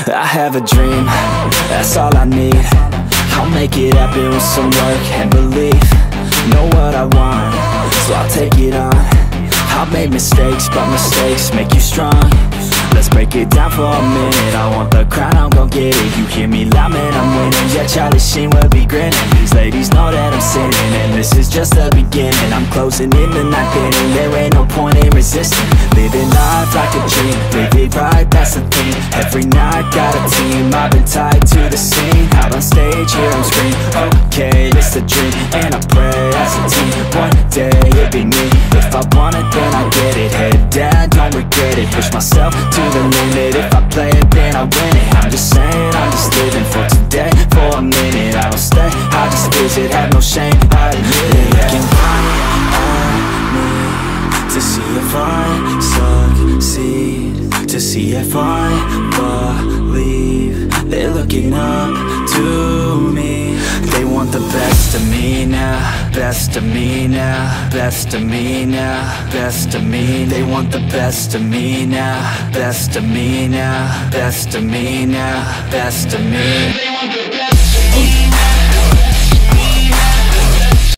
I have a dream, that's all I need. I'll make it happen with some work and belief. Know what I want, so I'll take it on. I'll make mistakes, but mistakes make you strong. Let's break it down for a minute. I want the crown, I'm gon' get it. You hear me loud, man, I'm winning. Yeah, Charlie Sheen will be grinning. These ladies know that I'm sinning, and this is just the beginning. I'm closing in the night inning. There ain't no point in resisting. Living life like a dream, live it right, that's the thing. Every night, got a team, I've been tied to the scene. Out on stage, here on screen. Okay, it's a dream, and I pray as a team. One day, it'll be me. If I want it, then I get it. Head down, don't regret it. Push myself to the limit. If I play it, then I win it. I'm just saying, I'm just living for today. For a minute, I don't stay, I just visit. Have no shame, I admit it. Looking right at me to see if I succeed, to see if I believe. They're looking up to me. They want the best of me now, best of me now, best of me now, best of me. They want the best of me now, best of me now, best of me now, best of me.